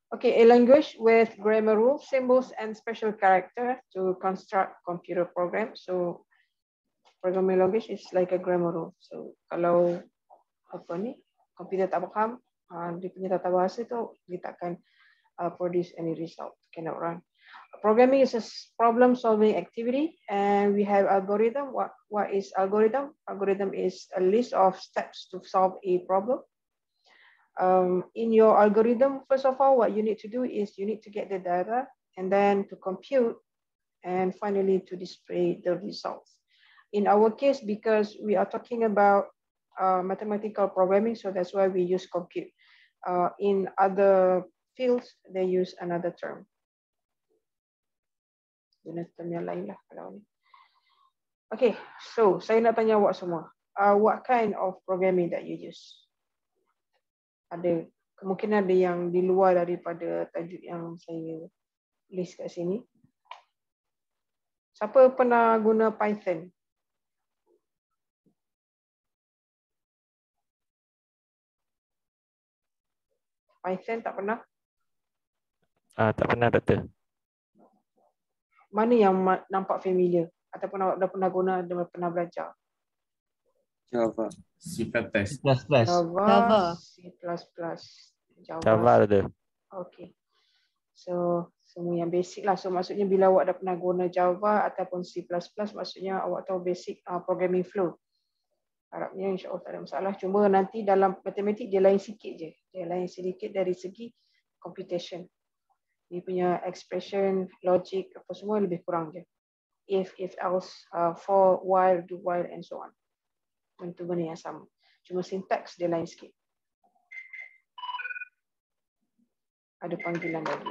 Okay, a language with grammar rules, symbols, and special character to construct computer program. So programming language is like a grammar rule. So kalau apa ni, komputer tak faham, dia punya tata bahasa tu dia takkan produce any result, cannot run. Programming is a problem-solving activity, and we have algorithm. What is algorithm? Algorithm is a list of steps to solve a problem. In your algorithm, first of all, what you need to do is you need to get the data and then to compute and finally to display the results. In our case, because we are talking about mathematical programming, so that's why we use compute. In other fields, they use another term. Okay, so saya nak tanya awak semua. What kind of programming that you use? Ada kemungkinan ada yang di luar daripada tajuk yang saya list kat sini. Siapa pernah guna Python? Python tak pernah? Tak pernah, Doktor. Mana yang nampak familiar? Ataupun awak dah pernah guna, dah pernah belajar? Java. C++. Java, C++. Java, Doktor. Okay. So semua yang basic lah. So maksudnya bila awak dah pernah guna Java ataupun C++, maksudnya awak tahu basic programming flow. Harapnya insyaAllah tak ada masalah. Cuma nanti dalam matematik dia lain sikit je. Dia lain sedikit dari segi computation. Dia punya expression, logic, apa semua lebih kurang je. If else, for, while, do while, and so on. Tentu benda yang sama. Cuma syntax dia lain sikit. Ada panggilan lagi.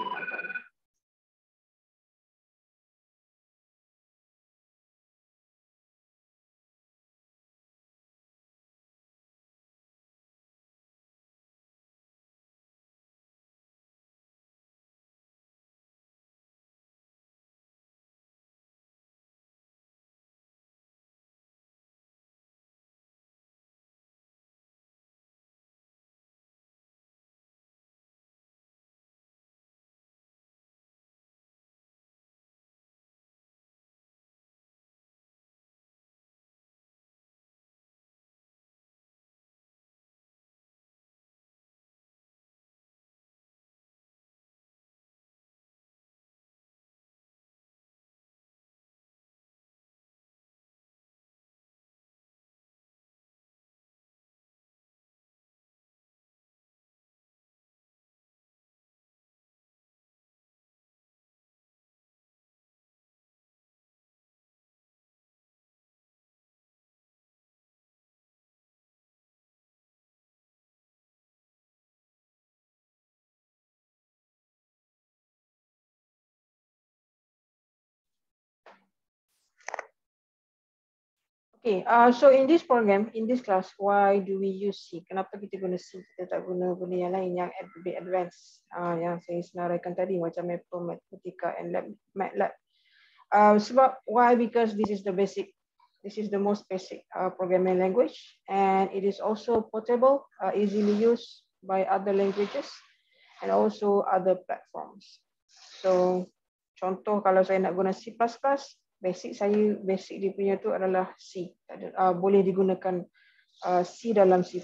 Okay, so in this program, in this class, why do we use C? Kenapa kita guna C? Kita tak guna benda yang lain yang lebih advanced. Yang saya senaraikan tadi macam Mathematica and MATLAB. Sebab why? Because this is the basic, this is the most basic programming language, and it is also portable, easily used by other languages and also other platforms. So contoh kalau saya nak guna C++, basic dia punya tu adalah C. Boleh digunakan C dalam C++.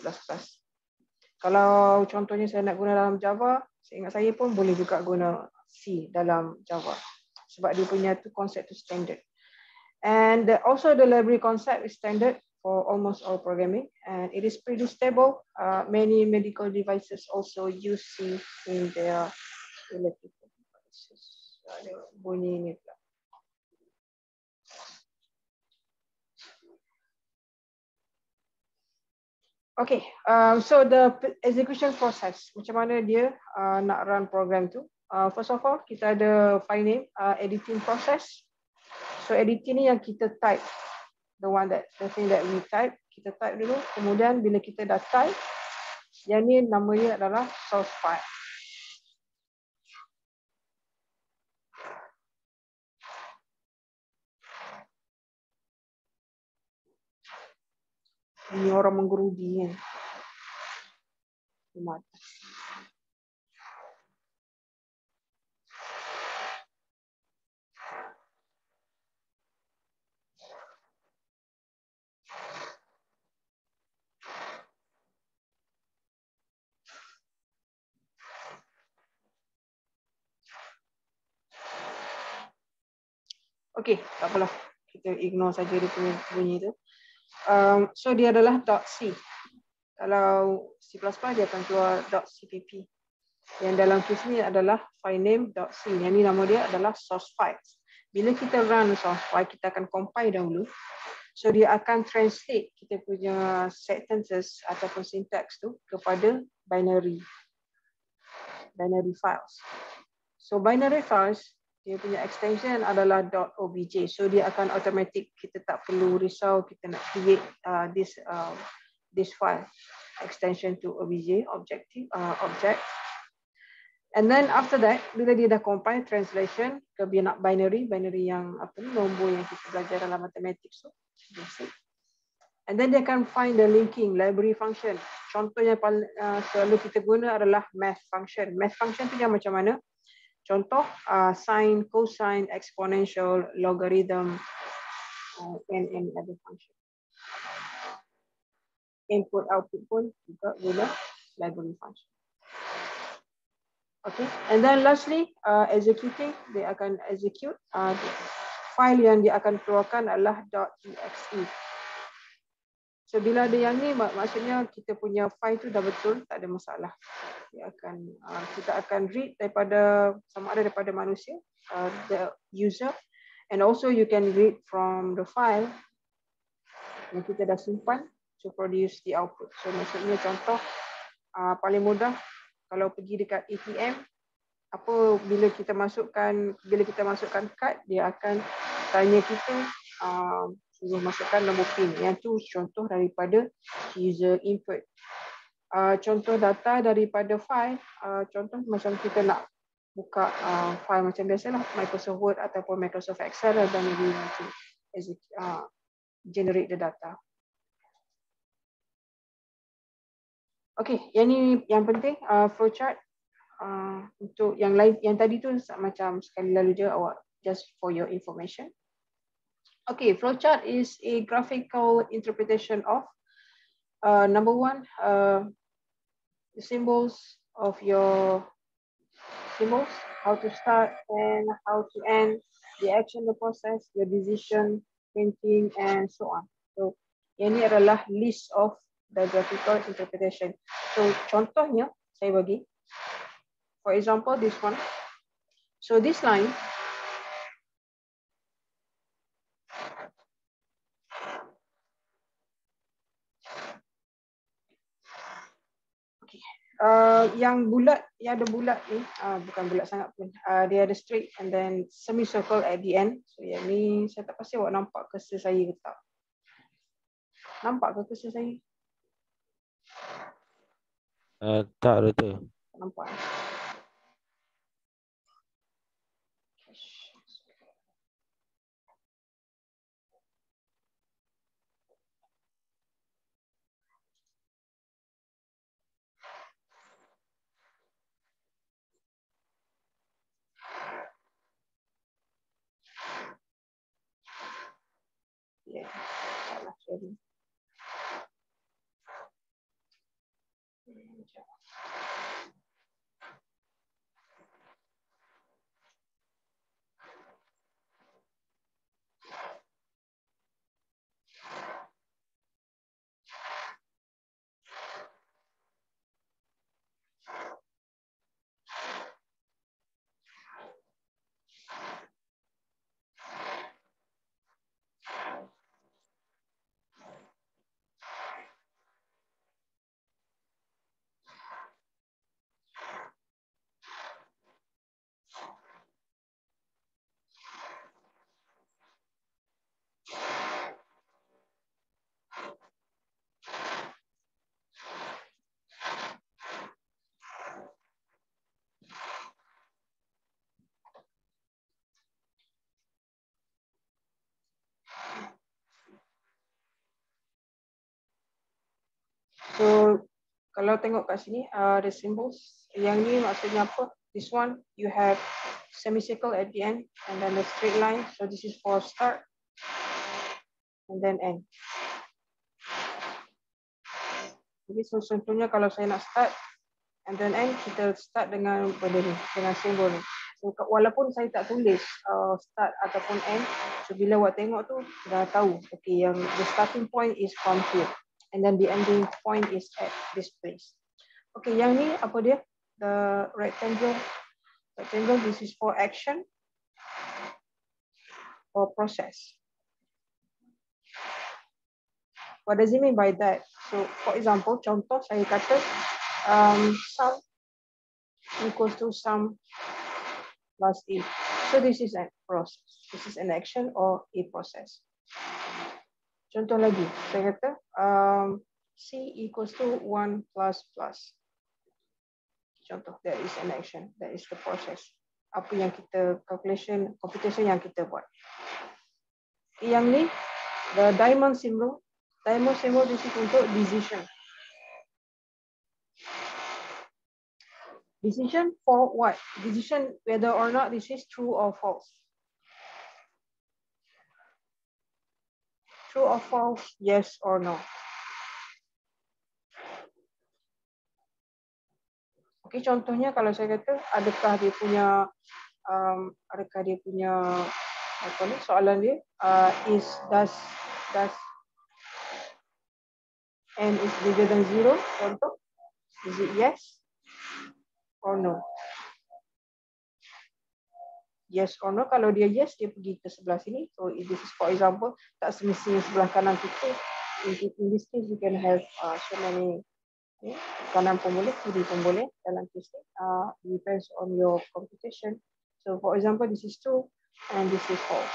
Kalau contohnya saya nak guna dalam Java, seingat saya pun boleh juga guna C dalam Java. Sebab dia punya tu konsep tu standard. And also the library concept is standard for almost all programming, and it is pretty stable. Many medical devices also use C in their electrical devices. Bunyi ni pula. Okay, so the execution process, macam mana dia nak run program tu. First of all, kita ada file name, editing process. So editing ni yang kita type, the thing that we type, kita type dulu. Kemudian bila kita dah type, yang ni namanya adalah source file. Ini orang menggerudi kan. Okey, tak apalah. Kita ignore saja dia punya bunyi tu. So dia adalah .c. Kalau C++ dia akan keluar .cpp. Yang dalam kes ni adalah filename.c. Yang ni nama dia adalah source file. Bila kita run source file, kita akan compile dahulu. So dia akan translate kita punya sentences ataupun syntax tu kepada binary files. So binary files dia punya extension adalah .obj. So dia akan automatic, kita tak perlu risau kita nak create this file extension to obj object. And then after that, bila dia dah compile translation ke binary yang apa ni, nombor yang kita belajar dalam mathematics tu, and then dia akan find the linking library function. Contoh yang selalu kita guna adalah math function. Math function tu yang macam mana? Contoh sine, cosine, exponential, logarithm, and other function. Input output pun juga guna library function. Okay, and then lastly, executing, dia akan execute. File yang dia akan keluarkan adalah .exe. So bila ada yang ni, maksudnya kita punya file tu dah betul, tak ada masalah. Kita akan read daripada, sama ada daripada manusia, the user, and also you can read from the file yang kita dah simpan to produce the output. So maksudnya contoh paling mudah, kalau pergi dekat ATM, bila kita masukkan kad, dia akan tanya kita suruh masukkan nombor PIN. Yang tu contoh daripada user input. Contoh data daripada file, contoh macam kita nak buka file macam biasalah Microsoft Word ataupun Microsoft Excel, dan we want to generate the data. Okay, yang penting flowchart. Untuk yang lain, yang tadi tu macam sekali lalu je awak, just for your information. Okay, flowchart is a graphical interpretation of number one, the symbols of your symbols, how to start and how to end, the action, the process, your decision, thinking, and so on. So ini adalah list of the graphical interpretation. So contohnya saya bagi, for example this one. So this line, yang bulat, yang ada bulat ni, bukan bulat sangat pun, dia ada straight and then semicircle at the end. So yang ni saya tak pasti awak nampak cursor saya ke tak. Nampak ke cursor saya? Tak ada tu. Nampak. Ya, salah sorry. So kalau tengok kat sini, the symbols, yang ni maksudnya apa? This one you have semicircle at the end and then the straight line. So this is for start and then end. Jadi so contohnya kalau saya nak start and then end, kita start dengan benda ni, dengan simbol ni. So walaupun saya tak tulis start ataupun end, so bila awak tengok tu dah tahu, okay, yang the starting point is from here and then the ending point is at this place. Okay, yang ni apa dia? The rectangle. Rectangle, this is for action or process. What does it mean by that? So, for example, contoh saya kata sum equals to sum plus A. So this is a process. This is an action or a process. Contoh lagi, saya kata C equals to 1 plus plus. Contoh, that is an action. That is the process. Apa yang kita computation yang kita buat. Yang ni, the diamond symbol. Diamond symbol this is untuk decision. Decision for what? Decision whether or not this is true or false. True or false, yes or no. Okay, contohnya kalau saya kata adakah dia punya apa ni soalan dia does n is bigger than 0, contoh, is it yes or no? Yes or no, kalau dia yes, dia pergi ke sebelah sini. So this is for example, tak semestinya sebelah kanan kita. In this case, you can have so many, kanan pun boleh, kiri pun boleh dalam case ni. Depends on your computation. So for example, this is true and this is false.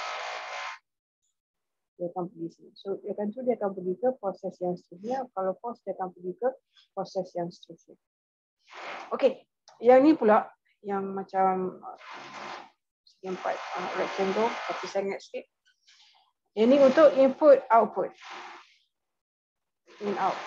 Dia akan pergi sini. So dia akan pergi ke proses yang seterusnya. Kalau false, dia akan pergi ke proses yang seterusnya. Okay, yang ni pula yang macam segi 4 rectangle, tapi saya ingat sikit. Yang ni untuk input output. In out.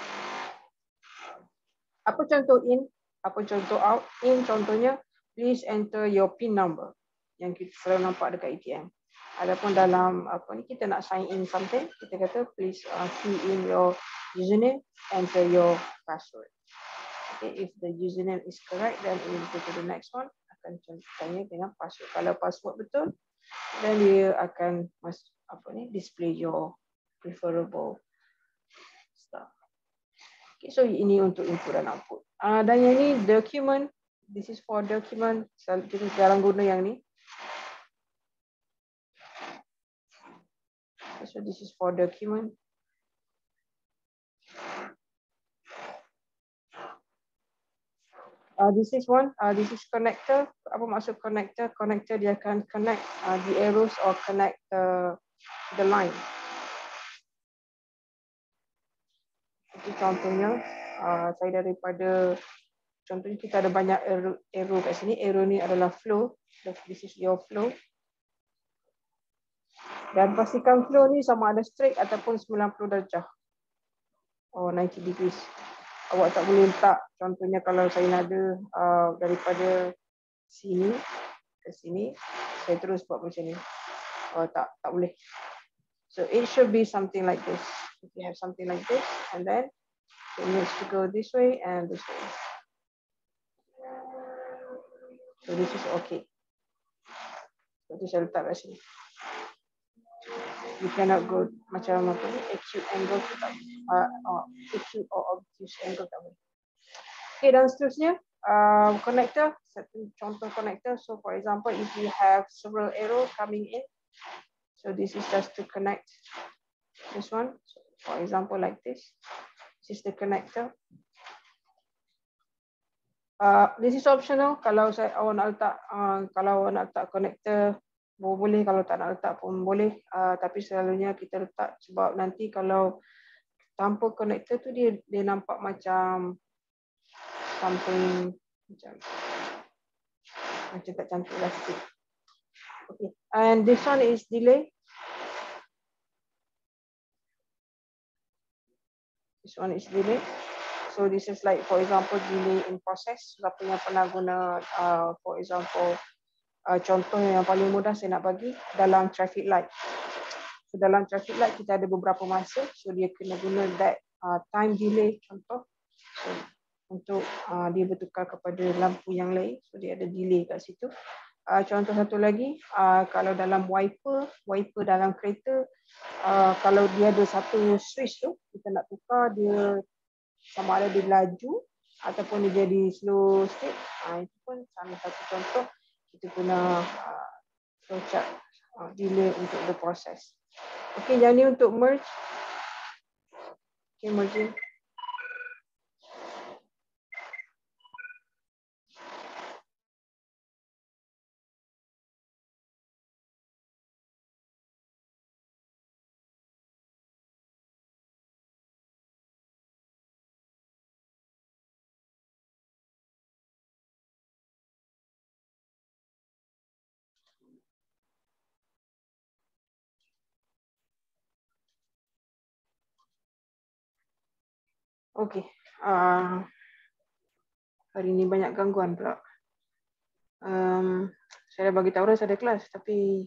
Apa contoh in? Apa contoh out? In contohnya, please enter your PIN number yang kita selalu nampak dekat ATM. Adapun dalam apa ni kita nak sign in something, kita kata please key in your username, enter your password. Okay, if the username is correct, then we will go to the next one. Akan tanya dengan password. Kalau password betul, then dia akan display your preferable stuff. Okay, so ini untuk input dan output. Dan yang ni document. This is for document. Kita jarang guna yang ni. So this is for document. This is one. This is connector. Apa maksud connector? Connector dia akan connect the arrows or connect the line. Jadi contohnya, saya daripada contohnya kita ada banyak arrow kat sini. Arrow ni adalah flow. This is your flow. Dan pastikan flow ni sama ada straight ataupun 90 darjah. Or 90 degrees. Awak tak boleh letak, contohnya kalau saya ada daripada sini ke sini, saya terus buat macam ni. Tak boleh. So it should be something like this. If you have something like this, and then it needs to go this way and this way. So this is okay. So saya letak kat sini. You cannot go macam apa ni, acute angle tak, acute or obtuse angle tak boleh. Okay, dan seterusnya connector, satu contoh connector. So for example, if you have several arrow coming in, so this is just to connect this one. So for example, like this. This is the connector. This is optional. Kalau awak nak letak, kalau awak nak letak connector, boleh, kalau tak nak letak pun boleh, tapi selalunya kita letak sebab nanti kalau tanpa connector tu dia nampak macam something macam tak cantik lah sikit. Okay, and this one is delay. This one is delay. So this is like for example delay in process. Siapa yang pernah guna for example contoh yang paling mudah saya nak bagi dalam traffic light. So dalam traffic light kita ada beberapa masa, so dia kena guna that time delay contoh. So untuk dia bertukar kepada lampu yang lain, so dia ada delay kat situ. Contoh satu lagi, kalau dalam wiper dalam kereta, kalau dia ada satu switch tu, kita nak tukar dia sama ada dia laju ataupun dia jadi slow state. Itu pun salah satu contoh kita guna flowchart delay untuk the process. Okey, yang ni untuk merge. Okey, merging. Okey. Hari ni banyak gangguan pula. Saya dah bagi tahu dah saya ada kelas, tapi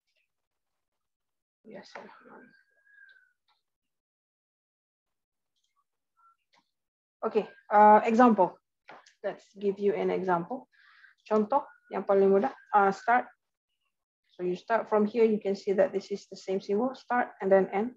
biasalah. Okay, example. Let's give you an example. Contoh yang paling mudah, start. So you start from here, you can see that this is the same symbol, start and then end.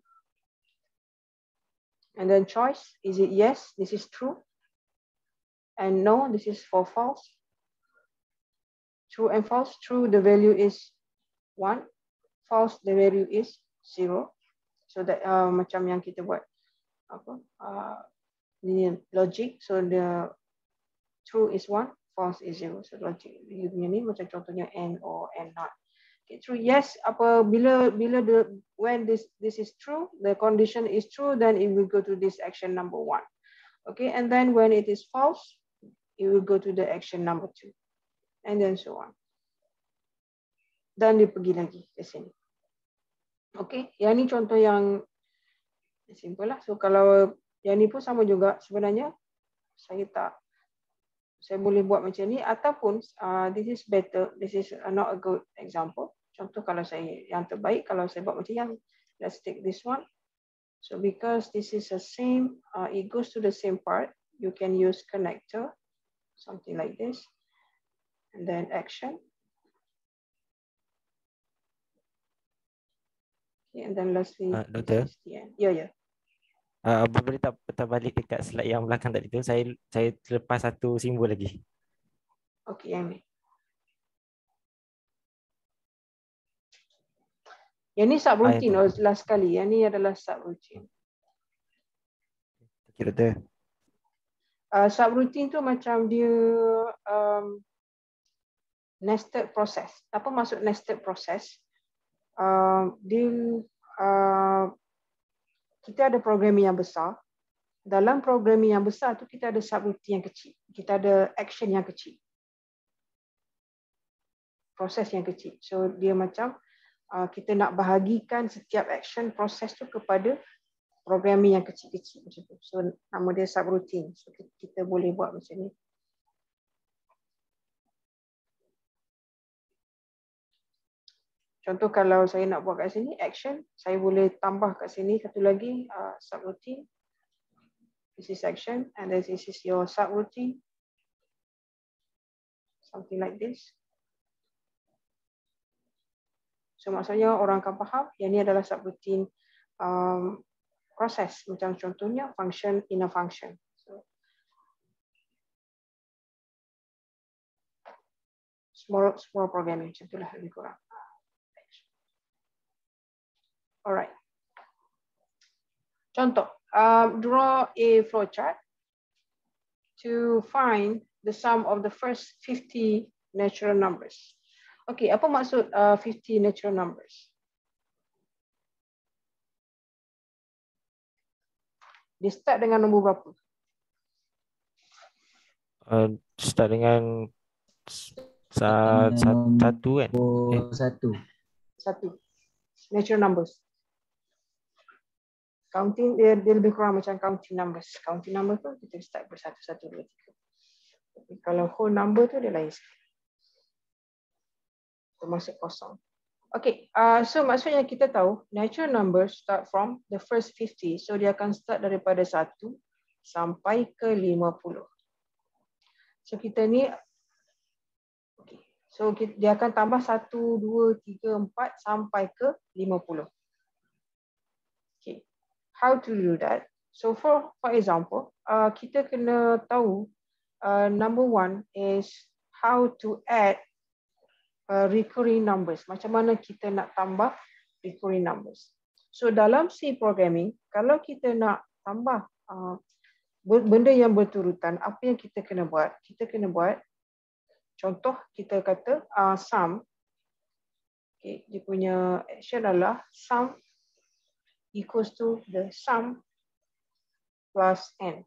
And then choice, is it yes, this is true. And no, this is for false. True and false, true, the value is 1. False, the value is 0. So that macam yang kita buat apa? Ini logic. So the true is 1, false is 0. So logic. Ini macam contohnya and or and not. Okay, true, yes. Bila when this is true, the condition is true, then it will go to this action number 1. Okay, and then when it is false, it will go to the action number 2, and then so on. Dan dia pergi lagi ke sini. Okay, yang ni contoh yang simple lah. So kalau yang ni pun sama juga sebenarnya. Saya boleh buat macam ni ataupun this is better, this is not a good example. Contoh kalau saya yang terbaik kalau saya buat macam yang, let's take this one. So because this is the same, it goes to the same part, you can use connector, something like this, and then action. Okay, and then lastly, Doktor? Ya. Boleh tak putar balik dekat slide yang belakang tadi tu? Saya terlepas satu simbol lagi. Okey, yang ni. Yang ni subroutine last sekali. Yang ni adalah subroutine. Okey, doktor. Subroutine tu macam dia nested process. Apa maksud nested process? Kita ada programming yang besar. Dalam programming yang besar tu kita ada subroutine yang kecil. Kita ada action yang kecil. Proses yang kecil. So dia macam kita nak bahagikan setiap action proses tu kepada programming yang kecil-kecil macam tu. So nama dia subroutine. So kita boleh buat macam ni. Contoh kalau saya nak buat kat sini action, saya boleh tambah kat sini satu lagi subroutine. This is action and this is your subroutine. Something like this. So maksudnya orang akan faham yang ni adalah subroutine proses. Macam contohnya function in a function. So, small programming macam itulah lebih kurang. Alright. Contoh, draw a flowchart to find the sum of the first 50 natural numbers. Okay, apa maksud 50 natural numbers? Dia start dengan nombor berapa? Start dengan satu kan? Satu. Natural numbers. Counting dia lebih kurang macam counting numbers. Counting number tu kita start bersatu, 1, 2, 3. Tapi kalau whole number tu dia lain sekali. Termasuk kosong. Okay, so maksudnya kita tahu natural numbers start from the first 50. So dia akan start daripada 1 sampai ke 50. So kita ni, okay. So dia akan tambah 1, 2, 3, 4 sampai ke 50. Okay. How to do that? So for example, kita kena tahu number one is how to add recurring numbers. Macam mana kita nak tambah recurring numbers. So dalam C programming, kalau kita nak tambah benda yang berturutan, apa yang kita kena buat? Kita kena buat, contoh kita kata sum. Okay, dia punya action adalah sum equals to the sum plus n.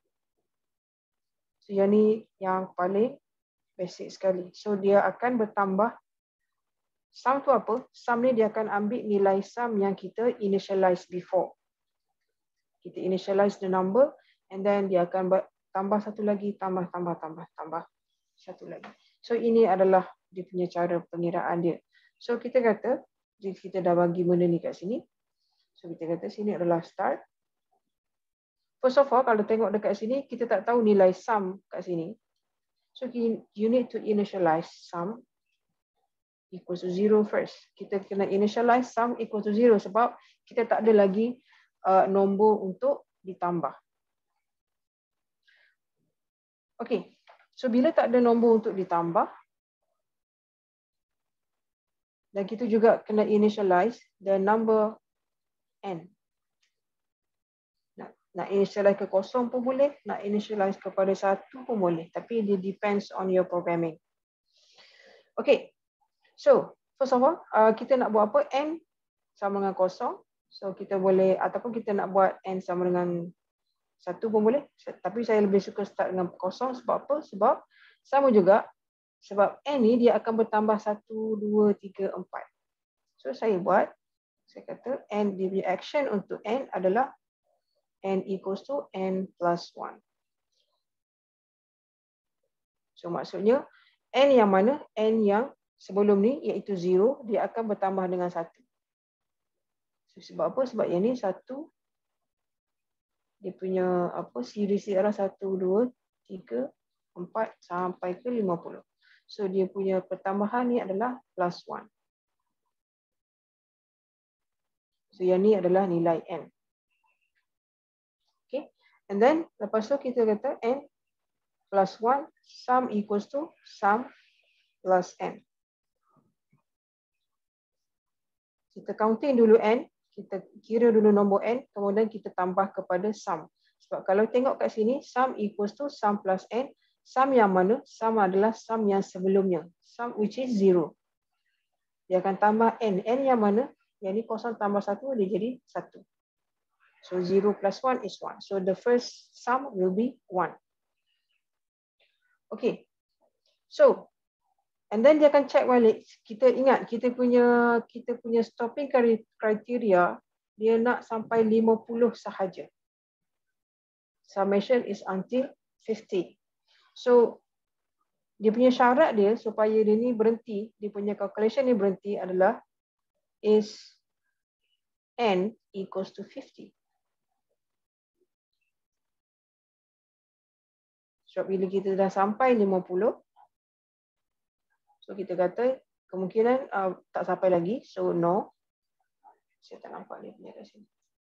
So yang ni yang paling basic sekali. So dia akan bertambah. Sum tu apa? Sum ni dia akan ambil nilai sum yang kita initialize before. Kita initialize the number and then dia akan tambah satu lagi, tambah satu lagi. So ini adalah dia punya cara pengiraan dia. So kita kata, kita dah bagi benda ni kat sini. So kita kata sini adalah start. First of all, kalau tengok dekat sini, kita tak tahu nilai sum kat sini. So you need to initialize sum equals to 0 first. Kita kena initialize sum equals to 0 sebab kita tak ada lagi nombor untuk ditambah. Okay, so bila tak ada nombor untuk ditambah, dan kita juga kena initialize the number n. Nak initialize ke 0 pun boleh, nak initialize kepada 1 pun boleh. Tapi it depends on your programming. Okay, so first of all, kita nak buat apa? N sama dengan 0. So kita boleh, ataupun kita nak buat n sama dengan 1 pun boleh. Tapi saya lebih suka start dengan 0. Sebab apa? Sebab sama juga. Sebab n ni dia akan bertambah 1, 2, 3, 4. So saya buat, saya kata n, dia punya action untuk n adalah n equals to n plus 1. So maksudnya n yang mana? N yang sebelum ni iaitu 0, dia akan bertambah dengan 1. So, sebab apa? Sebab yang ni 1, dia punya series dia adalah 1, 2, 3, 4 sampai ke 50. So dia punya pertambahan ni adalah plus 1. So yang ni adalah nilai n. Okay. And then lepas tu kita kata n plus 1 sum equals to sum plus n. Kita counting dulu n, kita kira dulu nombor n, kemudian kita tambah kepada sum. Sebab kalau tengok kat sini, sum equals to sum plus n. Sum yang mana? Sum adalah sum yang sebelumnya. Sum which is 0. Dia akan tambah n. N yang mana? Yang ni 0 tambah 1, dia jadi 1. So 0 plus 1 is 1. So the first sum will be 1. Okay. So, and then dia akan check balik. Kita ingat, kita punya stopping criteria, dia nak sampai 50 sahaja. Summation is until 50. So, dia punya syarat dia supaya dia ni berhenti, dia punya calculation ni berhenti adalah is n equals to 50. So, bila kita dah sampai 50, so kita kata kemungkinan tak sampai lagi, so no. Saya tak nampak dia punya kat sini.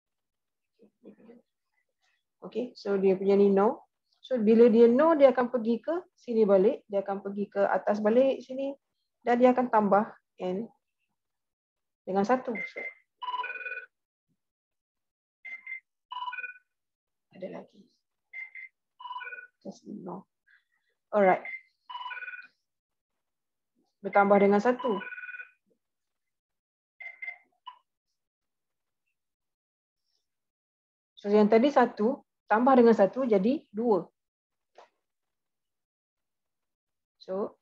Okay, so dia punya ni no. So bila dia no, dia akan pergi ke sini balik, dia akan pergi ke atas balik sini, dan dia akan tambah n dengan 1. So, ada lagi. Just no. Alright. Bertambah dengan 1. So yang tadi 1 tambah dengan 1 jadi 2. So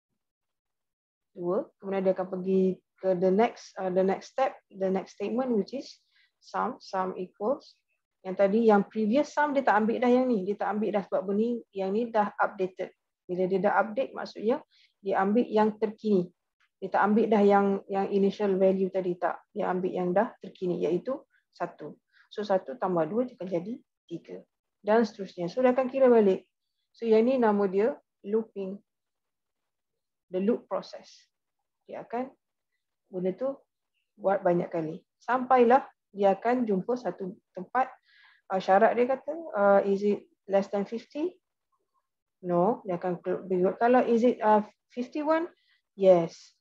2, kemudian dia akan pergi ke the next step, the next statement which is sum equals. Yang tadi yang previous sum dia tak ambil dah yang ni, dia tak ambil dah sebab bunyi yang ni dah updated. Bila dia dah update maksudnya dia ambil yang terkini. Dia tak ambil dah yang initial value tadi, tak. Dia ambil yang dah terkini iaitu 1. So 1 tambah 2 akan jadi 3 dan seterusnya. So dia akan kira balik. So yang ni nama dia looping the loop process. Dia akan benda tu buat banyak kali. Sampailah dia akan jumpa satu tempat. Syarat dia kata, is it less than 50? No, dia akan kalau is it 51? Yes.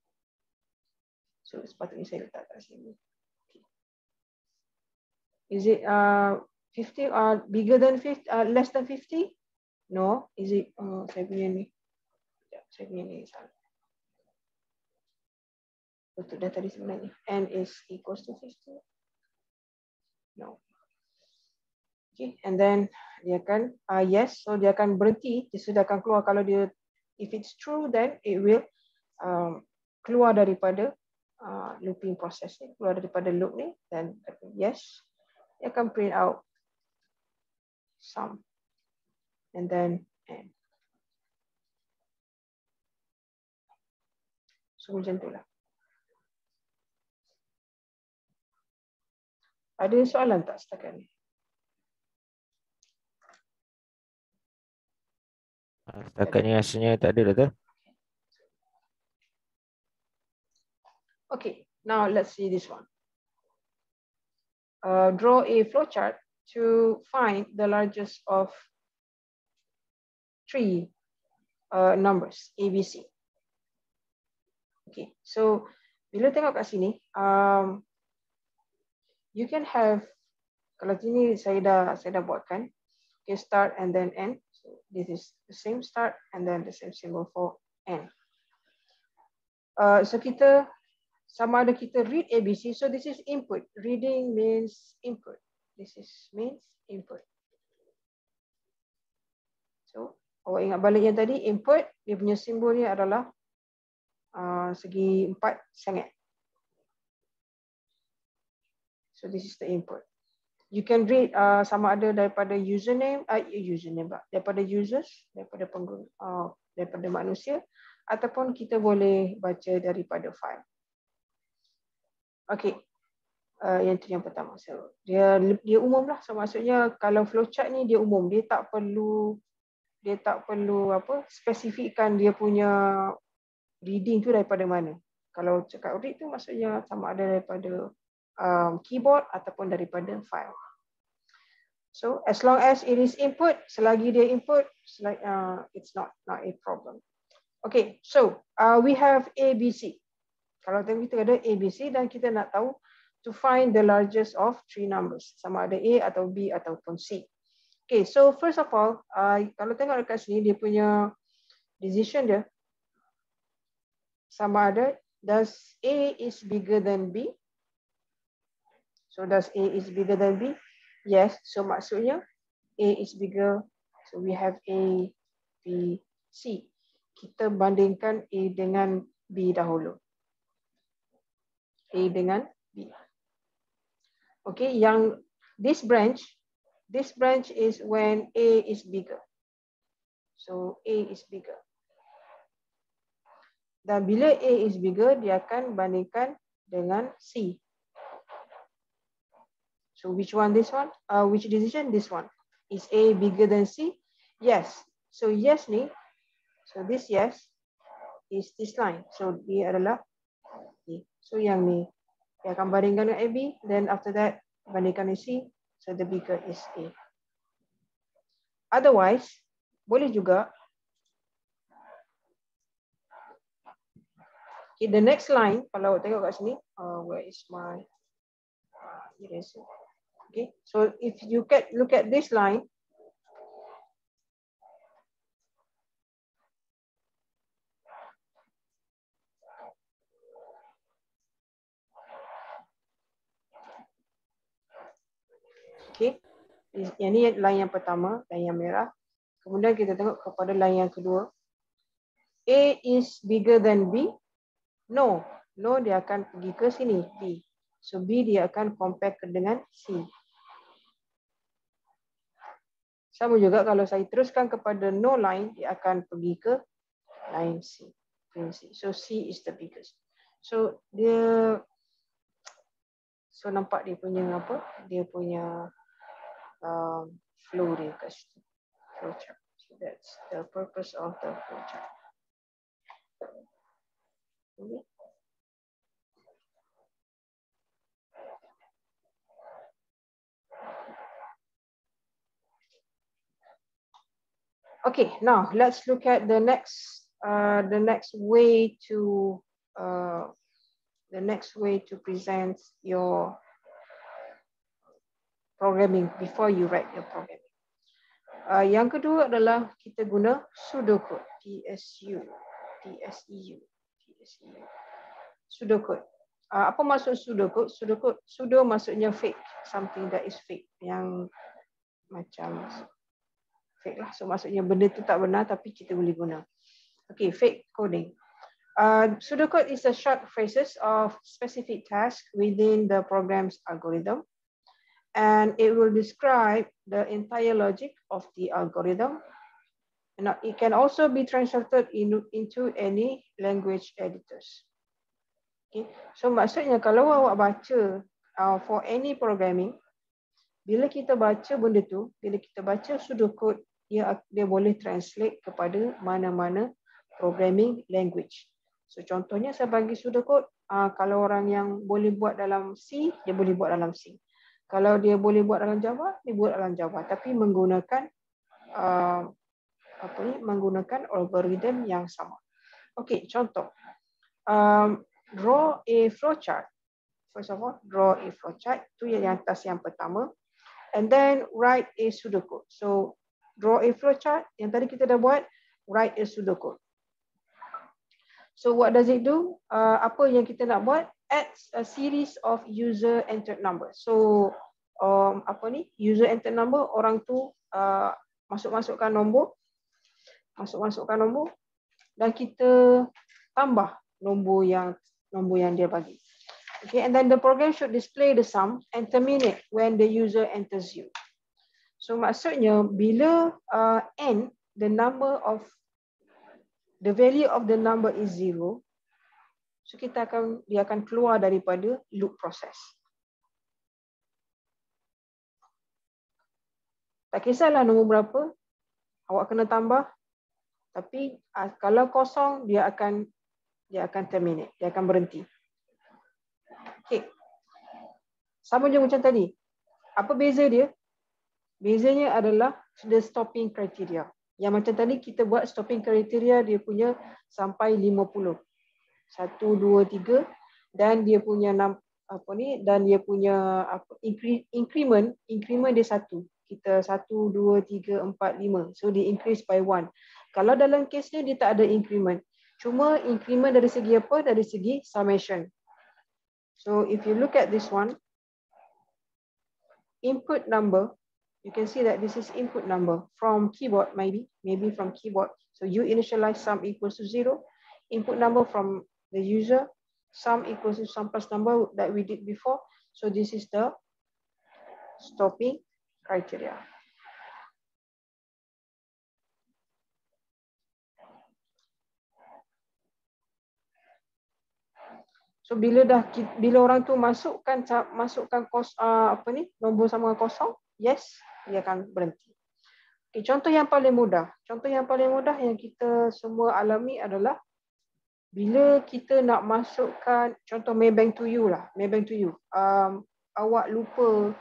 So sepatutnya saya letak kat sini. Is it 50 bigger than 50, less than 50? No. Is it saya punya ni. Saya punya ni salah. Betul dah tadi sebenarnya. N is equals to 50. No. Okay, and then dia akan yes, so dia akan berhenti, dia sudah akan keluar. Kalau dia, if it's true, then it will keluar daripada looping process ni, keluar daripada loop ni, then yes, dia akan print out sum, and then n. So macam tu lah. Ada soalan tak setakat ni? Setakat ni rasanya tak ada, Doktor. Okay, now let's see this one. Draw a flowchart to find the largest of 3 numbers, ABC. Okay, so bila tengok kat sini, you can have, kalau sini saya dah buatkan, okay, start and then end. So this is the same start and then the same symbol for end. So kita sama ada kita read ABC. So this is input. Reading means input. This is means input. So awak ingat balik yang tadi, input dia punya simbolnya adalah segi 4 sengit. So this is the input. You can read sama ada daripada username, daripada users, daripada pengguna, daripada manusia, ataupun kita boleh baca daripada file. Okay, yang itu yang pertama. So dia umum lah. So maksudnya kalau flowchart ni dia umum, dia tak perlu spesifikkan dia punya reading tu daripada mana. Kalau cakap read tu maksudnya sama ada daripada keyboard ataupun daripada file. So as long as it is input, selagi dia input, it's not a problem. Okay, so we have ABC. Kalau kita ada ABC dan kita nak tahu to find the largest of 3 numbers, sama ada A atau B ataupun C. Okay, so first of all, kalau tengok dekat sini dia punya decision dia sama ada does A is bigger than B. So does A is bigger than B? Yes. So maksudnya A is bigger. So we have A, B, C. Kita bandingkan A dengan B dahulu. A dengan B. Okay, yang this branch is when A is bigger. So A is bigger. Dan bila A is bigger, dia akan bandingkan dengan C. So which one this one? Which decision? This one. Is A bigger than C? Yes. So yes ni, so this yes is this line. So dia adalah A. So yang ni, dia akan bandingkan dengan AB, then after that bandingkan dengan C, so the bigger is A. Otherwise, boleh juga, okay, the next line, kalau tengok kat sini, where is my eraser? Okay, so if you look at this line, okay, yang ni line yang pertama, line yang merah. Kemudian kita tengok kepada line yang kedua. A is bigger than B? No. No, dia akan pergi ke sini, B. So B dia akan compare dengan C. Sama juga kalau saya teruskan kepada no line, dia akan pergi ke line C. So C is the biggest. So nampak dia punya apa? Dia punya flow dia kat situ. Flowchart. So that's the purpose of the flowchart. Okay, now let's look at the next way to present your programming before you write your programming. Yang kedua adalah kita guna pseudocode, PSEU. Pseudocode. Apa maksud pseudocode? Pseudo maksudnya fake, something that is fake, yang macam fake lah. So maksudnya benda tu tak benar tapi kita boleh guna. Okay, fake coding. Pseudocode is a short phrases of specific task within the program's algorithm, and it will describe the entire logic of the algorithm. And it can also be translated into any language editors. Okay, so maksudnya kalau awak baca for any programming, bila kita baca benda tu, bila kita baca pseudocode, dia boleh translate kepada mana-mana programming language. So contohnya saya bagi pseudocode, kalau orang yang boleh buat dalam C, dia boleh buat dalam C. Kalau dia boleh buat dalam Java, dia buat dalam Java, tapi menggunakan menggunakan algoritma yang sama. Okey, contoh. Draw a flowchart. First of all, draw a flowchart. Itu yang atas yang pertama. And then write a pseudocode. So draw a flowchart. Yang tadi kita dah buat, write a pseudocode. So what does it do? Apa yang kita nak buat? Adds a series of user entered number. So user entered number, orang tu masukkan nombor, dan kita tambah nombor yang dia bagi. Okay, and then the program should display the sum and terminate when the user enters U. So maksudnya bila the value of the number is 0, so dia akan keluar daripada loop proses. Tak kisahlah nombor berapa, awak kena tambah. Tapi kalau kosong, dia akan terminate, dia akan berhenti. Okay. Sama je macam tadi. Apa beza dia? Bezanya adalah the stopping criteria. Yang macam tadi kita buat stopping criteria, dia punya sampai 50. 1, 2, 3, dan dia punya increment dia 1. Kita 1, 2, 3, 4, 5. So dia increase by 1. Kalau dalam case ni dia tak ada increment. Cuma increment dari segi apa? Dari segi summation. So if you look at this one, input number, you can see that this is input number from keyboard, maybe from keyboard. So you initialize sum equals to 0. Input number from the user, sum equals to sum plus number that we did before. So this is the stopping criteria. So bila orang tu masukkan nombor sama kosong, yes, dia akan berhenti. Okay, contoh yang paling mudah yang kita semua alami adalah bila kita nak masukkan contoh Maybank to you. Awak lupa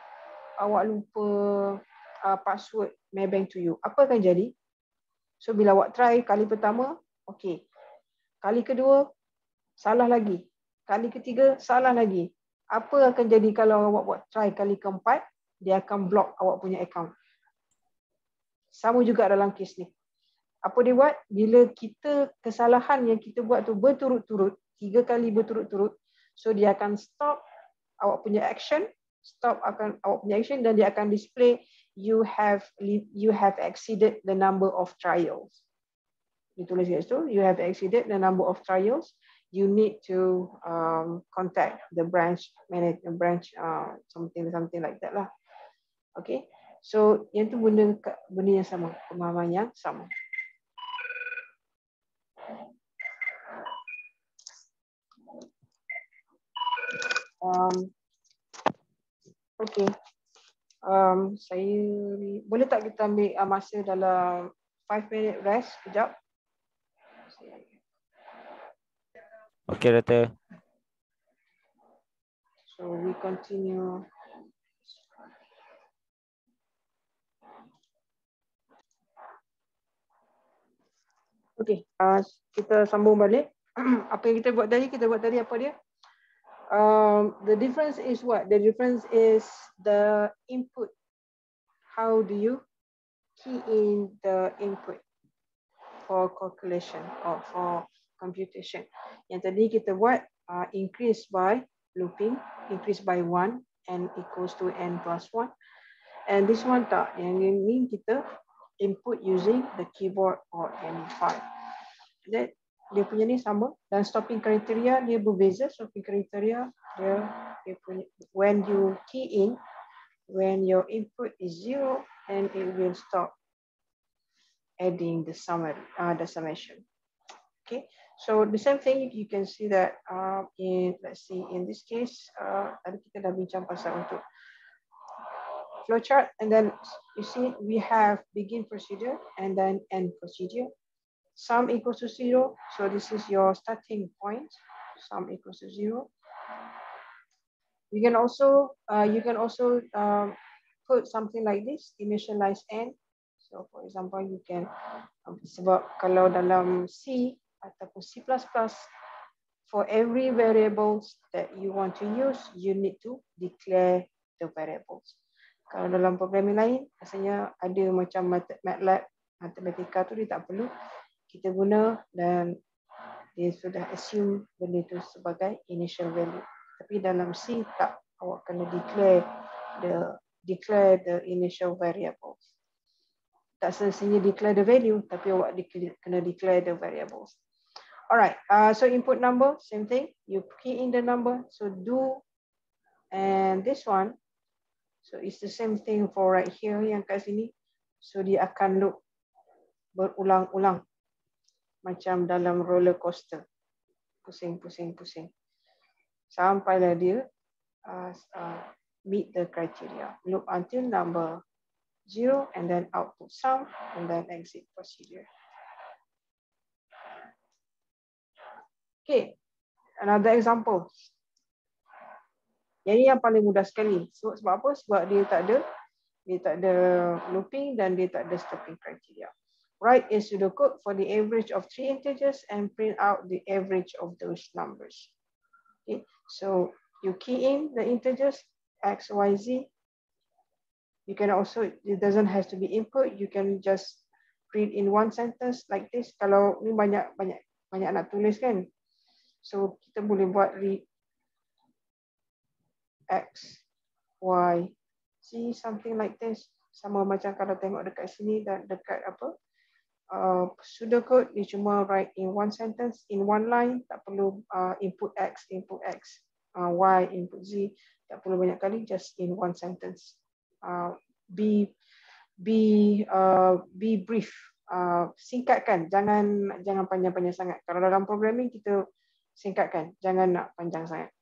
password Maybank to you. Apa akan jadi? So bila awak try kali pertama, okey. Kali kedua salah lagi. Kali ketiga, salah lagi. Apa akan jadi kalau awak try kali keempat? Dia akan block awak punya account. Sama juga dalam kes ni. Apa dia buat? Bila kesalahan yang kita buat tu berturut-turut, 3 kali berturut-turut, so dia akan stop awak punya action, dan dia akan display you have exceeded the number of trials. Ditulis kat situ, you have exceeded the number of trials. You need to contact the branch manager, something like that lah. Okay, so yang tu benda yang sama, pemahaman yang sama. Okay, saya boleh tak kita ambil masa dalam 5 minute rest kejap? Okay, Doktor. So we continue. Okay, kita sambung balik. Apa yang kita buat tadi apa dia? The difference is what? The difference is the input. How do you key in the input for calculation or for computation? Yang tadi kita buat increase by looping, increase by 1 and equals to n plus 1. And this one tak. Yang ini kita input using the keyboard or M5. That dia punya ni sama dan stopping criteria dia berbeza. Stopping criteria dia punya when you key in, when your input is 0, then it will stop adding the summary, the summation. Okay, so the same thing you can see that in, let's see, in this case tadi kita dah bincang pasal untuk flowchart, and then you see we have begin procedure and then end procedure. Sum equals to 0, so this is your starting point. Sum equals to 0. You can also put something like this, initialize n. So for example, you can sebab kalau dalam C ataupun C++, for every variables that you want to use, you need to declare the variables. Kalau dalam programming lain, rasanya ada macam MATLAB, Mathematica tu dia tak perlu kita guna dan dia sudah assume benda itu sebagai initial value. Tapi dalam C tak, awak kena declare the initial variables. Tak semestinya declare the value, tapi awak kena declare the variables. Alright, so input number, same thing. You key in the number, so do, and this one, so it's the same thing for right here yang kat sini. So dia akan loop berulang-ulang macam dalam roller coaster, pusing sampailah dia meet the criteria. Loop until number 0 and then output sum and then exit procedure. Okay, another example. Yang ini yang paling mudah sekali. So, sebab apa? Sebab dia tak ada looping dan dia tak ada stopping criteria. Write a pseudocode for the average of 3 integers and print out the average of those numbers. Okay, so you key in the integers x, y, z. You can also, it doesn't have to be input. You can just read in one sentence like this. Kalau ni banyak nak tulis kan. So kita boleh buat read x, y, z, something like this. Sama macam kalau tengok dekat sini dan dekat apa. Pseudocode dia cuma write in one sentence, in one line. Tak perlu input x, y, input z. Tak perlu banyak kali, just in one sentence. Be brief. Singkatkan, jangan panjang-panjang sangat. Kalau dalam programming kita singkatkan, jangan nak panjang sangat.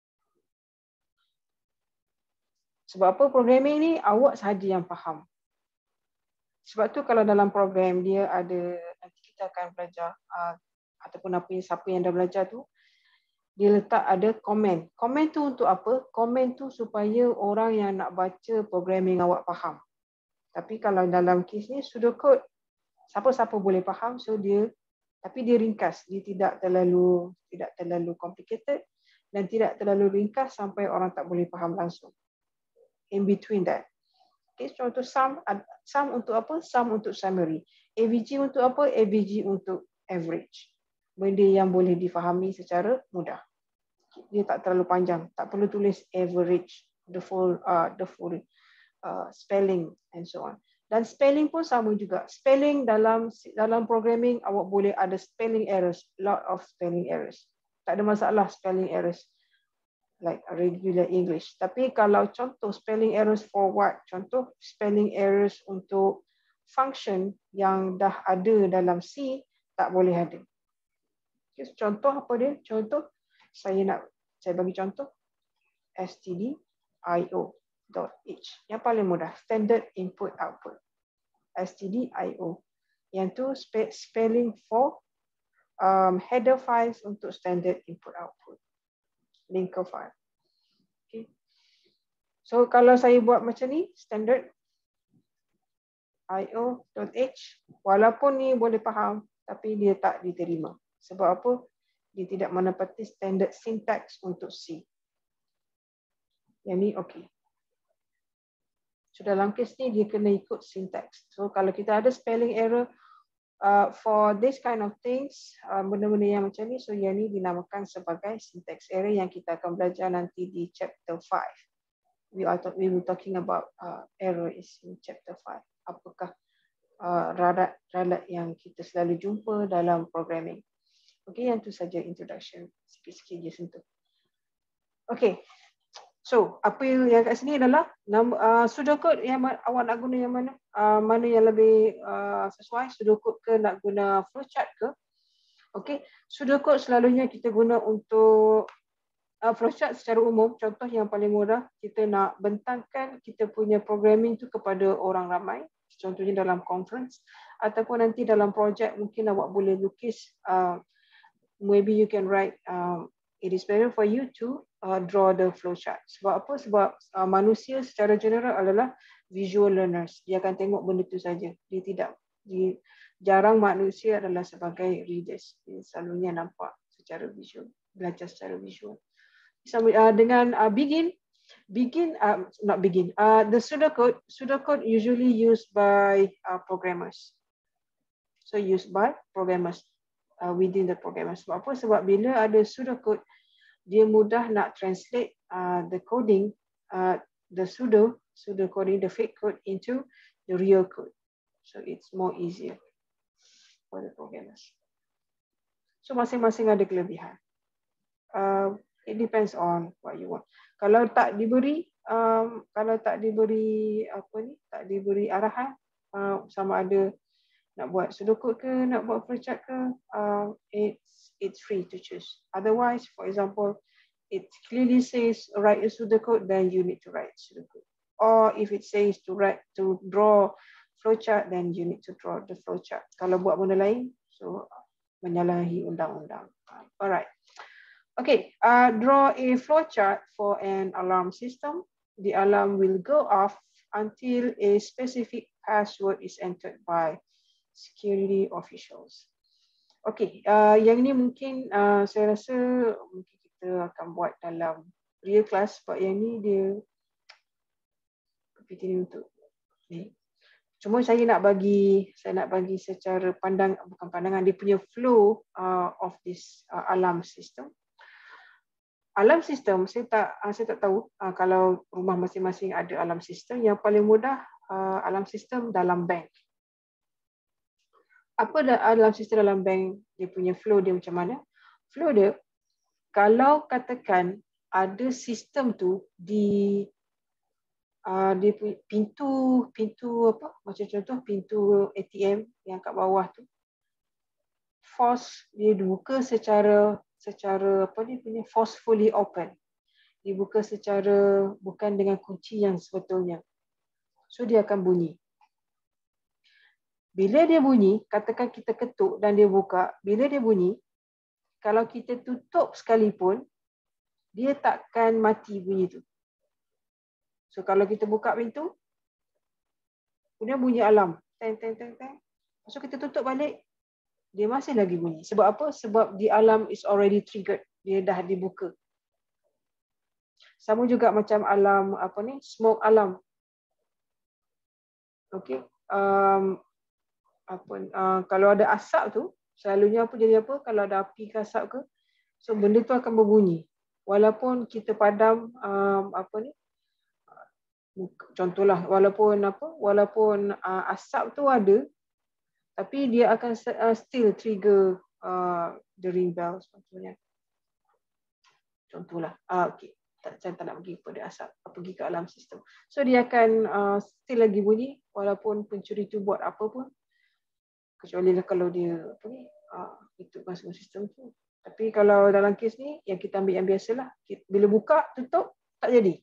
Sebab apa programming ni awak sahaja yang faham. Sebab tu kalau dalam program dia ada, nanti kita akan belajar ataupun siapa yang dah belajar tu, dia letak ada komen. Komen tu untuk apa? Komen tu supaya orang yang nak baca programming awak faham. Tapi kalau dalam kes ni pseudocode, siapa-siapa boleh faham, so tapi dia ringkas, dia tidak terlalu complicated dan tidak terlalu ringkas sampai orang tak boleh faham langsung. In between that. Okay, contoh sum untuk apa? Sum untuk summary. AVG untuk apa? AVG untuk average. Benda yang boleh difahami secara mudah. Dia tak terlalu panjang. Tak perlu tulis average, the full spelling and so on. Dan spelling pun sama juga. Spelling dalam programming awak boleh ada spelling errors, lot of spelling errors. Tak ada masalah spelling errors. Like regular English. Tapi kalau contoh spelling errors for what? Contoh spelling errors untuk function yang dah ada dalam C, tak boleh ada. Okay, contoh apa dia? Contoh, saya bagi contoh stdio.h. Yang paling mudah, standard input output. stdio. Yang tu spelling for header files untuk standard input output, linker file. Okay. So kalau saya buat macam ni, standard io.h, walaupun ni boleh faham, tapi dia tak diterima. Sebab apa? Dia tidak menepati standard syntax untuk C. Yang ni okey. So dalam kes ni dia kena ikut syntax. So kalau kita ada spelling error for this kind of things, benda-benda yang macam ni, so yang ni dinamakan sebagai syntax error yang kita akan belajar nanti di chapter 5. We will talking about error is in chapter 5. Apakah ralat yang kita selalu jumpa dalam programming. Okay, yang tu saja introduction. Sikit-sikit je sentuh. Okay. So, apa yang kat sini adalah pseudocode yang awak nak guna yang mana? Mana yang lebih sesuai? Pseudocode ke nak guna flowchart ke? Okay, pseudocode selalunya kita guna untuk flowchart secara umum. Contoh yang paling mudah, kita nak bentangkan kita punya programming tu kepada orang ramai. Contohnya dalam conference ataupun nanti dalam projek mungkin awak boleh lukis. Maybe you can write. It is better for you to draw the flowchart. Sebab apa? Sebab manusia secara general adalah visual learners. Dia akan tengok benda tu saja. Dia tidak. Jarang manusia adalah sebagai readers. Dia selalunya nampak secara visual, belajar secara visual. Dengan the pseudocode usually used by programmers. So used by programmers within the programmers. Sebab apa? Sebab bila ada pseudocode, dia mudah nak translate the coding, the pseudo coding, the fake code into the real code. So it's more easier for the programmers. So masing-masing ada kelebihan. It depends on what you want. Kalau tak diberi tak diberi arahan, sama ada nak buat pseudocode ke, nak buat flowchart ke, it's free to choose. Otherwise, for example, it clearly says write a pseudocode, then you need to write pseudocode. Or if it says to draw flowchart, then you need to draw the flowchart. Kalau buat benda lain, so menyalahi undang-undang. Alright. Okay, draw a flowchart for an alarm system. The alarm will go off until a specific password is entered by security officials. Okay, yang ni mungkin saya rasa mungkin kita akan buat dalam real class, sebab yang ni dia PPT ni untuk ni. Cuma saya nak bagi secara bukan pandangan, dia punya flow of this alarm system. Alarm system saya tak tahu kalau rumah masing-masing ada alarm system. Yang paling mudah alarm system dalam bank. Apa dalam sistem dalam bank, dia punya flow dia macam mana? Flow dia, kalau katakan ada sistem tu di dia pintu apa? Macam contoh pintu ATM yang kat bawah tu. Force dia dibuka secara apa ni punya forcefully open. Dibuka secara bukan dengan kunci yang sebetulnya. So dia akan bunyi. Bila dia bunyi, katakan kita ketuk dan dia buka, bila dia bunyi, kalau kita tutup sekalipun, dia takkan mati bunyi tu. So kalau kita buka pintu, kemudian bunyi alarm, teng teng teng teng. So kita tutup balik, dia masih lagi bunyi. Sebab apa? Sebab the alarm is already triggered. Dia dah dibuka. Sama juga macam alarm apa ni, smoke alarm. Okay. Kalau ada asap tu, selalunya apa jadi apa? Kalau ada api ke asap ke, so benda tu akan berbunyi. Walaupun kita padam contohlah, walaupun asap tu ada, tapi dia akan still trigger the ring bell contohnya. Contohlah, okay. Saya tak nak pergi kepada asap, pergi ke alarm sistem. So dia akan still lagi bunyi walaupun pencuri tu buat apa pun. Kecuali kalau dia hitupkan semua sistem tu. Tapi kalau dalam kes ni, yang kita ambil yang biasalah. Bila buka, tutup, tak jadi.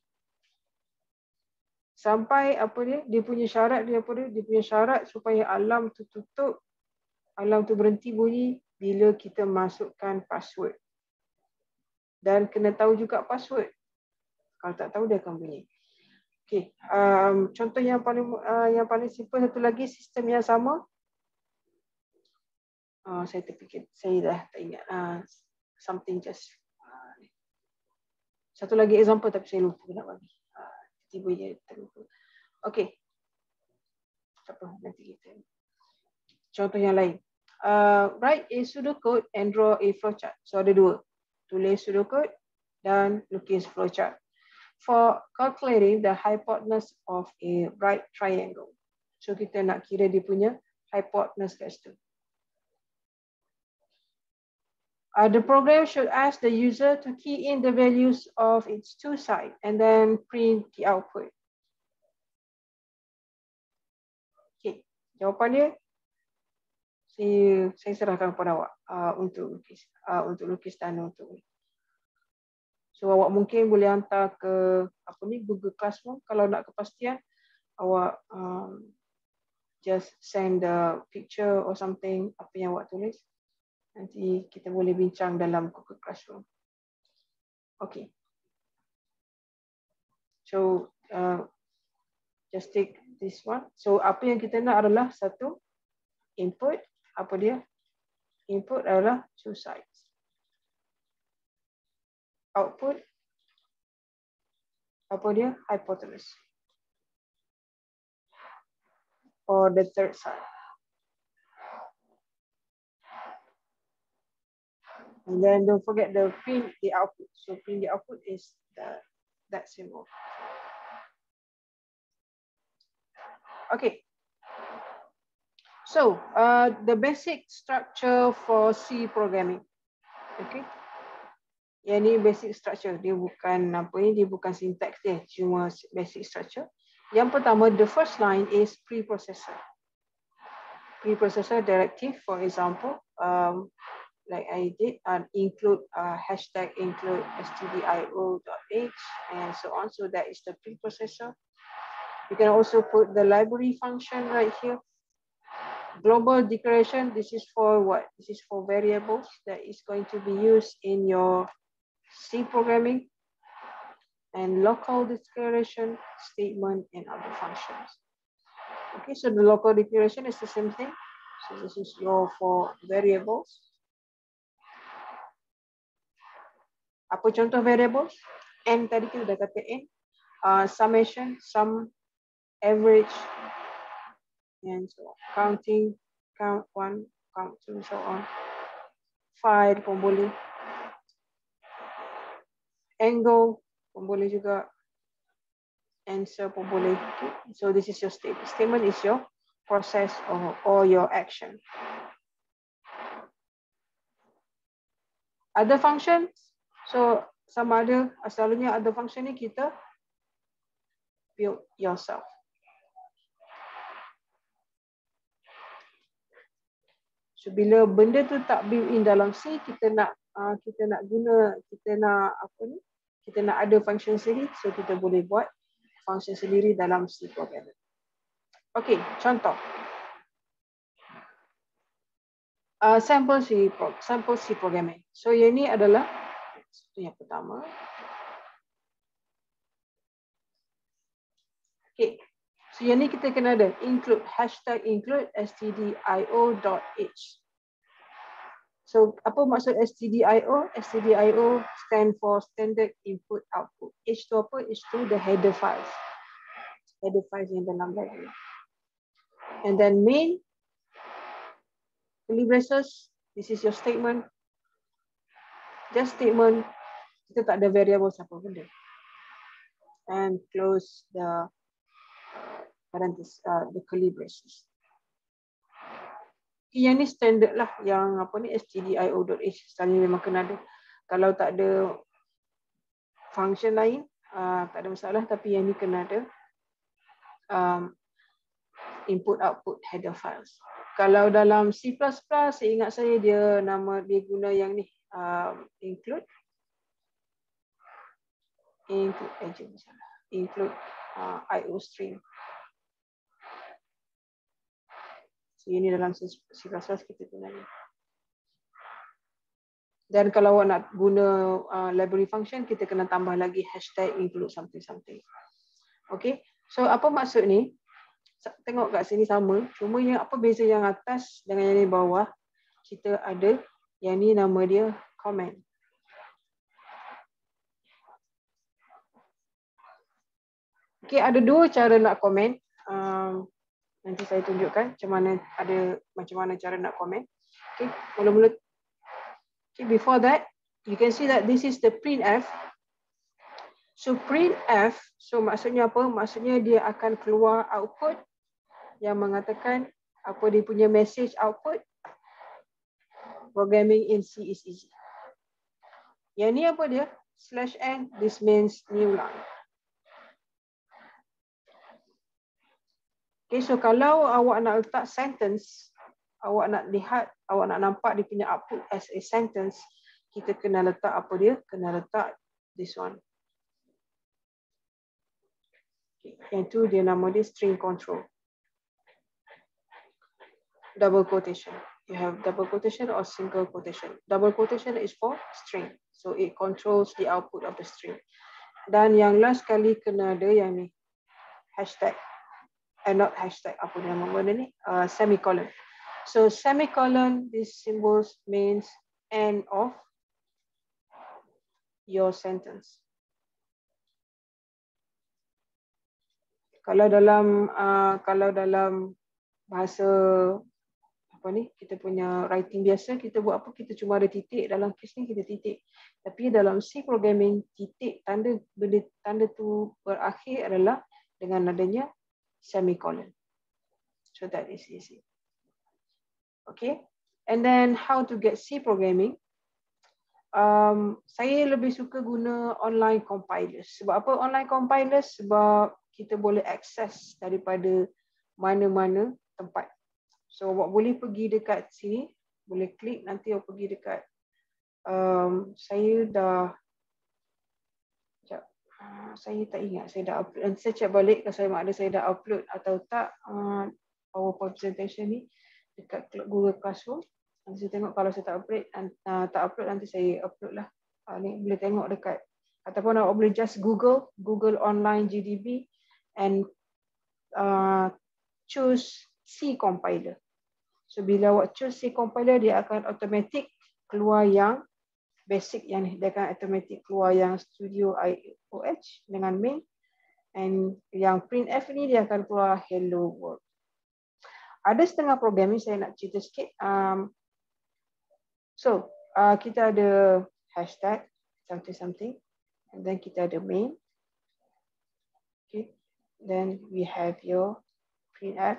Sampai dia punya syarat supaya alarm tu tutup, alarm tu berhenti bunyi, bila kita masukkan password. Dan kena tahu juga password. Kalau tak tahu dia akan bunyi. Okey, contoh yang paling simple satu lagi, sistem yang sama. Saya terfikir, saya dah tak ingat. Something just. Satu lagi example tapi saya lupa nak bagi. Tiba je terlupa. Okey. Tak apa, nanti kita. Contoh yang lain. Write a pseudocode and draw a flowchart. So ada dua. Tulis pseudocode dan lukis flowchart. For calculating the hypotenuse of a right triangle. So kita nak kira dia punya hypotenuse kat situ. The program should ask the user to key in the values of its two sides and then print the output. Okay, jawapan dia saya serahkan kepada awak untuk lukis dan untuk. So awak mungkin boleh hantar ke Google Classroom. Kalau nak kepastian, awak just send the picture or something apa yang awak tulis. Nanti kita boleh bincang dalam Google Classroom. Okay. So just take this one. So apa yang kita nak adalah satu input. Apa dia? Input adalah two sides. Output apa dia? Hypotenuse. Or the third side. And then don't forget the print the output. So print the output is that symbol. Okay. So the basic structure for C programming. Okay. Yang ni basic structure. Dia bukan dia bukan syntax dia, cuma basic structure. Yang pertama, the first line is preprocessor. Preprocessor directive, for example, like I did, include hashtag include stdio.h and so on. So that is the preprocessor. You can also put the library function right here. Global declaration, this is for what? This is for variables that is going to be used in your C programming. And local declaration, statement, and other functions. Okay, so the local declaration is the same thing. So this is your for variables. Apa contoh variables? N tadi kita dah kata N. Summation, sum, average, and so on. Counting, count 1, count 2, so on. File pun boleh. Angle pun boleh juga. Answer pun boleh. Okay. So this is your statement. Statement is your process or your action. Other functions. So sama ada selalunya other function ni kita build yourself. So bila benda tu tak built in dalam C, kita nak guna, kita nak ada function sendiri, so kita boleh buat function sendiri dalam C programming. Okay, contoh. Sample C programming. So yang ini adalah yang pertama. Okay. So yang ni kita kena ada include hashtag include stdio.h. So apa maksud stdio? Stdio stand for standard input output. H tu apa? H tu the header files. Header files yang dalam library. And then main curly braces. This is your statement. Just statement. Kita tak ada variable apa benda. And close the parenthesis, the curly braces. Yang ni standard lah, yang stdio.h selalu memang kena ada. Kalau tak ada function lain, tak ada masalah, tapi yang ni kena ada input output header files. Kalau dalam C++, seingat saya dia guna yang ni, include IO string. So ini dalam C++ kita guna ni. Dan kalau awak nak guna library function, kita kena tambah lagi hashtag include something. Okay. So apa maksud ni? Tengok kat sini sama. Cuma yang apa beza yang atas dengan yang di bawah? Kita ada yang ni nama dia comment. Okay, ada dua cara nak komen. Nanti saya tunjukkan macam mana cara nak komen. Okay, mula-mula. Okay, before that, you can see that this is the printf. So printf, so maksudnya apa? Maksudnya dia akan keluar output yang mengatakan apa dia punya message output. Programming in C is easy. Yang ni apa dia? /n, this means new line. Okay, so kalau awak nak letak sentence, awak nak lihat, awak nak nampak dia punya output as a sentence, kita kena letak apa dia? Kena letak this one. Okay, yang tu dia nama dia string control. Double quotation. You have double quotation or single quotation. Double quotation is for string. So it controls the output of the string. Dan yang last kali kena ada yang ni. Hashtag. Not hashtag, apa nama benda ni? Semicolon. So semicolon, this symbols means end of your sentence. Kalau dalam bahasa apa ni, kita punya writing biasa, kita buat apa? Kita cuma ada titik, dalam kes ni kita titik. Tapi dalam C programming, titik tanda tu berakhir adalah dengan adanya semicolon. So that is easy. Okay. And then how to get C programming? Saya lebih suka guna online compilers. Sebab apa online compilers? Sebab kita boleh akses daripada mana-mana tempat. So awak boleh pergi dekat sini, boleh klik, nanti awak pergi dekat saya tak ingat saya dah upload. Saya check balik kalau saya dah upload atau tak PowerPoint presentation ni dekat Google Classroom. Nanti saya tengok kalau saya tak upload nanti saya upload lah. Ni boleh tengok dekat, ataupun awak boleh just Google online GDB and choose C compiler. So bila awak choose C compiler, dia akan automatic keluar yang basic yang ni. Dia akan automatic keluar yang Studio IOH dengan main. And yang printf ni dia akan keluar hello world. Ada setengah program ni saya nak cerita sikit. Kita ada hashtag something. And then kita ada main. Okay. Then we have your printf.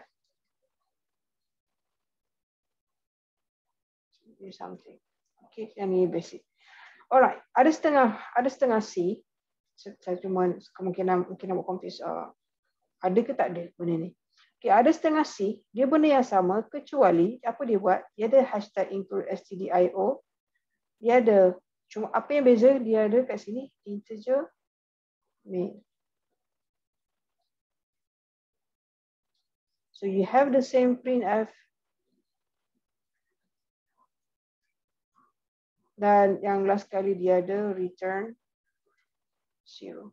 Something. Okay, yang ni basic. Alright, ada setengah C. Saya cuma kemungkinan nak confuse ada ke tak ada benda ni. Okay, ada setengah C, dia benda yang sama kecuali apa dia buat? Dia ada hashtag include stdio. Dia ada, cuma apa yang beza? Dia ada kat sini integer main. So you have the same printf. Dan yang last kali dia ada return 0.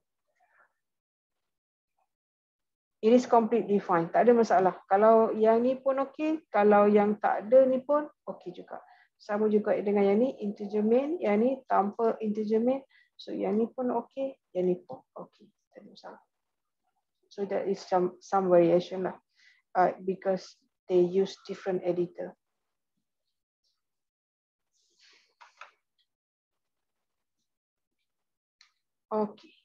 It is completely fine. Tak ada masalah. Kalau yang ni pun okey. Kalau yang tak ada ni pun okey juga. Sama juga dengan yang ni integer main. Yang ni tanpa integer main. So yang ni pun okey. Yang ni pun okey. Tak ada masalah. So that is some variation lah. Because they use different editor. Okay.